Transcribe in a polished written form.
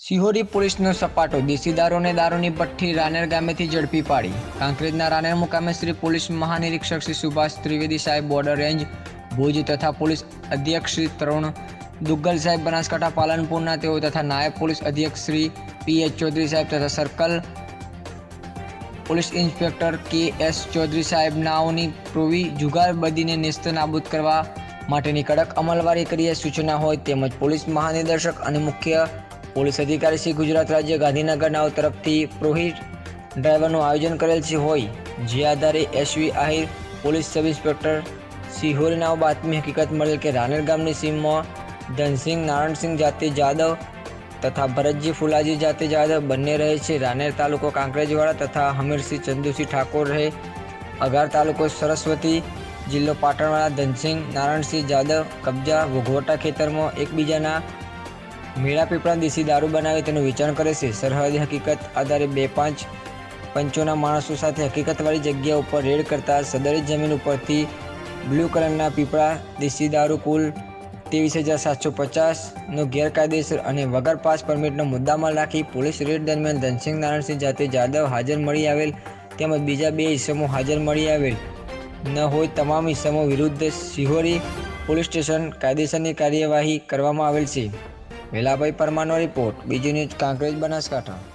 સિહોરી પોલીસનો સપાટો, દેશી દારૂને દારૂની ભઠ્ઠી રાનેર ગામેથી ઝડપી પાડી. કાંકરેજના રાનેર મુકામે શ્રી પોલીસ મહાનિરીક્ષક શ્રી સુભાષ ત્રિવેદી સાહેબ બોર્ડર રેન્જ ભુજ તથા પોલીસ અધિક્ષક શ્રી તરુણ દુગ્ગલ સાહેબ બનાસકાંઠા પાલનપુરના તેઓ તથા નાયબ પોલીસ અધિક્ષક શ્રી પી.એચ. ચૌધરી સાહેબ તથા circle police inspector K S. Chaudhary સાહેબ નાઓની પ્રોવી જુગારબંધીને નેસ્ત નાબૂદ કરવા માટેની કડક અમલવારી કરી સૂચના હોય તેમજ પોલીસ મહાનિર્દેશક અને મુખ્ય પોલીસ અધિકારી શ્રી ગુજરાત રાજ્ય ગાંધીનગર નાઓ તરફથી પ્રોહી ડ્રાઈવરનું આયોજન કરેલ છે હોય જે આધારે S V Ahir police sub inspector Sihori નાઓ બાતમી હકીકત મળેલ કે રાનેર ગામની સીમમાં ધનસિંહ નારાયણસિંહ જાતે જાદવ તથા ભરતજી ફુલાજી જાતે જાદવ બંને રહે છે રાનેર તાલુકો કાંકરેજવાડા તથા હમીરસિંહ ચંદુસિંહ ઠાકોર રહે અગાર તાલુકો સરસ્વતી જિલ્લો પાટણવાળા ધનસિંહ નારાયણસિંહ જાદવ કબજા ભોગવટા ખેતરમાં એકબીજાના મેળા પીપળા દેશી દારૂ બનાવી તેનું વેચાણ કરે છે. સરહદી હકીકત આધારે 2-5 પંચોના માણસો સાથે હકીકતવાળી જગ્યા ઉપર રેડ કરતા સદરી જમીન ઉપરથી બ્લુ કલરના પીપળા દેશી દારૂ કુલ 23,750નો ગેરકાયદેસર અને વગર પાસ પરમિટનો મુદ્દામાલ રાખી પોલીસ રેડ દરમિયાન ધનસિંહ નારાયણસિંહ જાતે જાદવ હાજર મળી આવેલ તેમજ બીજા 2 ઇસમો હાજર મળી આવેલ ન હોય તમામ ઇસમો વિરુદ્ધ સિહોરી પોલીસ સ્ટેશન કાયદેસરની કાર્યવાહી કરવામાં આવેલ છે. વેલાભાઈ પરમારનો રિપોર્ટ, બીજી ન્યૂઝ, કાંકરેજ, બનાસકાંઠા.